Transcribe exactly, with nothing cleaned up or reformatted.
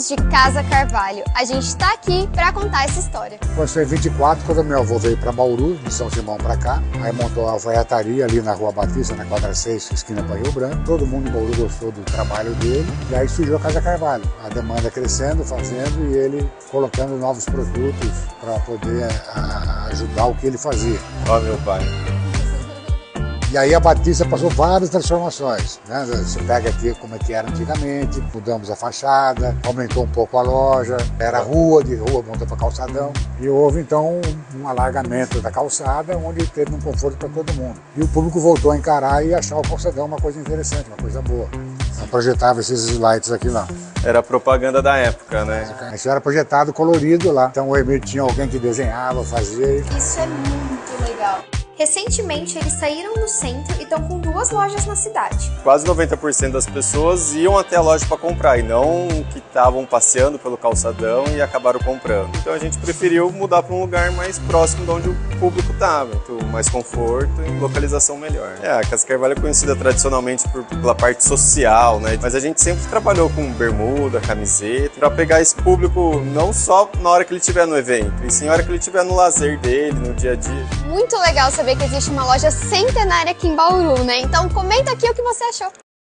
de Casa Carvalho. A gente está aqui para contar essa história. Foi em vinte e quatro, quando meu avô veio para Bauru, de São Simão para cá, aí montou a alfaiataria ali na Rua Batista, na quadra seis, esquina para Rio Branco. Todo mundo em Bauru gostou do trabalho dele, e aí surgiu a Casa Carvalho. A demanda crescendo, fazendo, e ele colocando novos produtos para poder a, ajudar o que ele fazia. Ó, meu pai. E aí a Batista passou várias transformações, né? Você pega aqui como é que era antigamente, mudamos a fachada, aumentou um pouco a loja, era rua, de rua montou para calçadão. E houve então um alargamento da calçada, onde teve um conforto para todo mundo. E o público voltou a encarar e achar o calçadão uma coisa interessante, uma coisa boa. Eu projetava esses slides aqui lá. Era a propaganda da época, né? Isso era projetado colorido lá. Então o Emílio tinha alguém que desenhava, fazia. Isso é muito legal. Recentemente, eles saíram do centro e estão com duas lojas na cidade. Quase noventa por cento das pessoas iam até a loja para comprar e não que estavam passeando pelo calçadão e acabaram comprando. Então a gente preferiu mudar para um lugar mais próximo de onde o público estava, então mais conforto e localização melhor. É, a Casa Carvalho é conhecida tradicionalmente por, pela parte social, né? Mas a gente sempre trabalhou com bermuda, camiseta, para pegar esse público não só na hora que ele estiver no evento, e sim na hora que ele estiver no lazer dele, no dia a dia. Muito legal saber que existe uma loja centenária aqui em Bauru, né? Então comenta aqui o que você achou.